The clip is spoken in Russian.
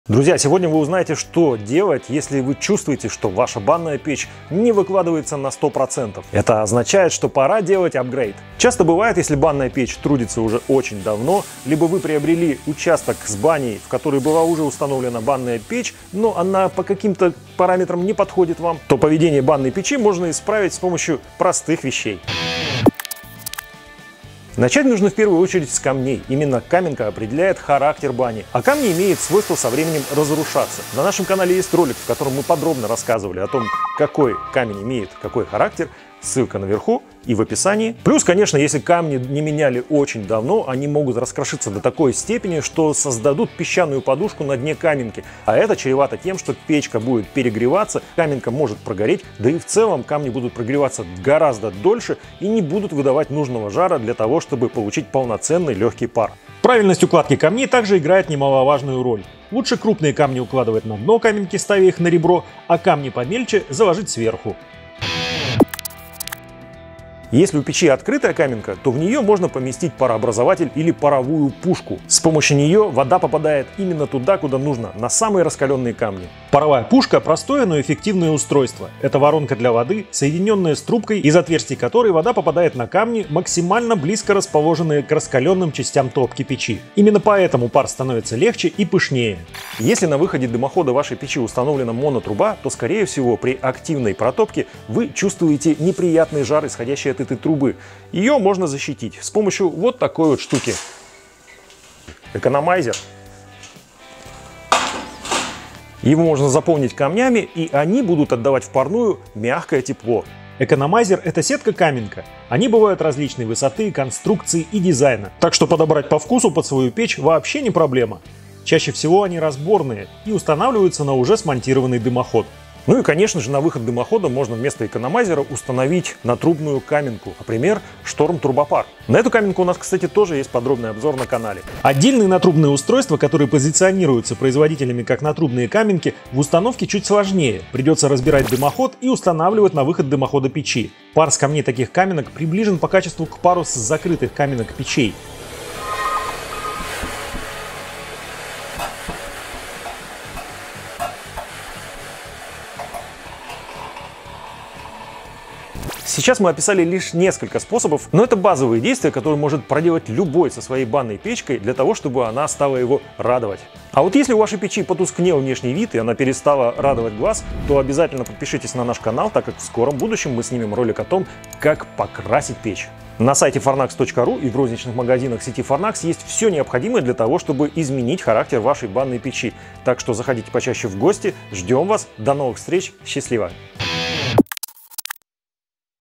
Друзья, сегодня вы узнаете, что делать, если вы чувствуете, что ваша банная печь не выкладывается на 100%. Это означает, что пора делать апгрейд. Часто бывает, если банная печь трудится уже очень давно, либо вы приобрели участок с баней, в который была уже установлена банная печь, но она по каким-то параметрам не подходит вам, то поведение банной печи можно исправить с помощью простых вещей. Начать нужно в первую очередь с камней. Именно каменка определяет характер бани, а камни имеют свойство со временем разрушаться. На нашем канале есть ролик, в котором мы подробно рассказывали о том, какой камень имеет какой характер. Ссылка наверху и в описании. Плюс, конечно, если камни не меняли очень давно, они могут раскрошиться до такой степени, что создадут песчаную подушку на дне каменки. А это чревато тем, что печка будет перегреваться, каменка может прогореть, да и в целом камни будут прогреваться гораздо дольше и не будут выдавать нужного жара для того, чтобы получить полноценный легкий пар. Правильность укладки камней также играет немаловажную роль. Лучше крупные камни укладывать на дно каменки, ставя их на ребро, а камни помельче заложить сверху. Если у печи открытая каменка, то в нее можно поместить парообразователь или паровую пушку. С помощью нее вода попадает именно туда, куда нужно, на самые раскаленные камни. Паровая пушка – простое, но эффективное устройство. Это воронка для воды, соединенная с трубкой, из отверстий которой вода попадает на камни, максимально близко расположенные к раскаленным частям топки печи. Именно поэтому пар становится легче и пышнее. Если на выходе дымохода вашей печи установлена монотруба, то, скорее всего, при активной протопке вы чувствуете неприятный жар, исходящий от этой трубы. Ее можно защитить с помощью вот такой вот штуки. Экономайзер. Его можно заполнить камнями, и они будут отдавать в парную мягкое тепло. Экономайзер – это сетка-каменка. Они бывают различной высоты, конструкции и дизайна. Так что подобрать по вкусу под свою печь вообще не проблема. Чаще всего они разборные и устанавливаются на уже смонтированный дымоход. Ну и, конечно же, на выход дымохода можно вместо экономайзера установить натрубную каменку, например, Шторм Турбопар. На эту каменку у нас, кстати, тоже есть подробный обзор на канале. Отдельные натрубные устройства, которые позиционируются производителями как натрубные каменки, в установке чуть сложнее. Придется разбирать дымоход и устанавливать на выход дымохода печи. Пар с камней таких каменок приближен по качеству к пару с закрытых каменок печей. Сейчас мы описали лишь несколько способов, но это базовые действия, которые может проделать любой со своей банной печкой для того, чтобы она стала его радовать. А вот если у вашей печи потускнел внешний вид и она перестала радовать глаз, то обязательно подпишитесь на наш канал, так как в скором будущем мы снимем ролик о том, как покрасить печь. На сайте fornax.ru и в розничных магазинах сети Fornax есть все необходимое для того, чтобы изменить характер вашей банной печи. Так что заходите почаще в гости, ждем вас, до новых встреч, счастливо!